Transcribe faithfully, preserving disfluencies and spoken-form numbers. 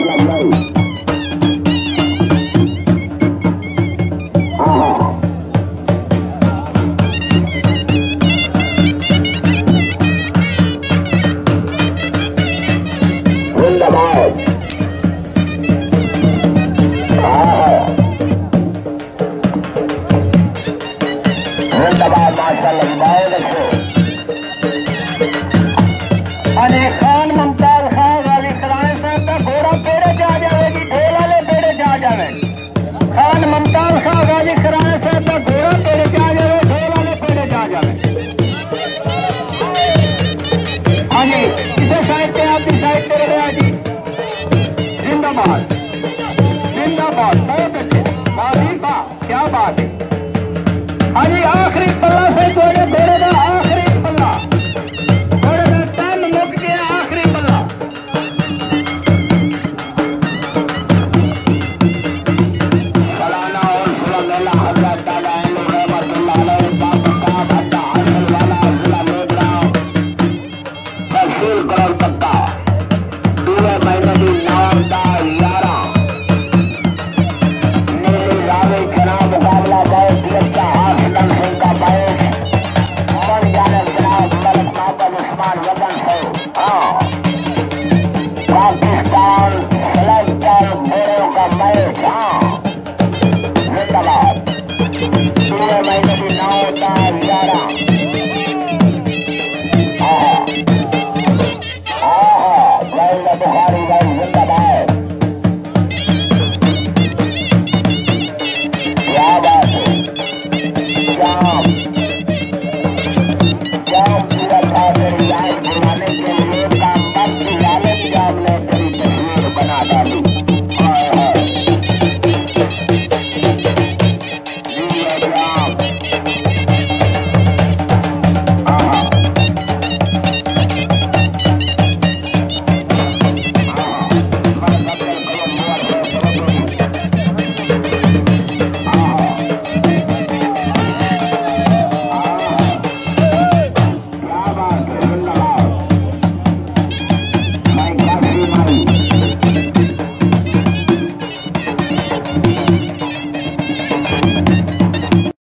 खान मुमताज खान वाली खिलाने साहब का घोड़ा पेड़े जा जाएगी, ढोल वाले पेड़े जा जावे। खान मुमताज खान वाली खिलाने साहब का घोड़ा पेड़े जा जावे, ढोल वाले पेड़े जा जावे। हाँ जी, इसे साइड पे आप साइड पे रहे जी। जिंदाबाद जिंदाबाद, बहुत अच्छे, बाजी वाह, क्या बात है। हाँ जी, आखिरी पल्ला से घोड़े घोड़े का आखिरी पल्ला, घोड़े का तन मुक गया, आखिरी पल्ला। सलाना और सुलमेला हजरत दादा रहमतुल्लाह अलैह बाप का भट्टा हासिल वाला जिला मेदराव तहसील करोड़ तक्का दूसरे महीने की नवंदा ग्यारह नीली रावी चुनाव मुकाबला गए गिरफ्ता हासिल सिंह का बाईस मन जाने चुनाव मलिक मोहम्मद उस्मान वतन से। हाँ, पाकिस्तान सेलेक्टर घोड़ों का मैच। हाँ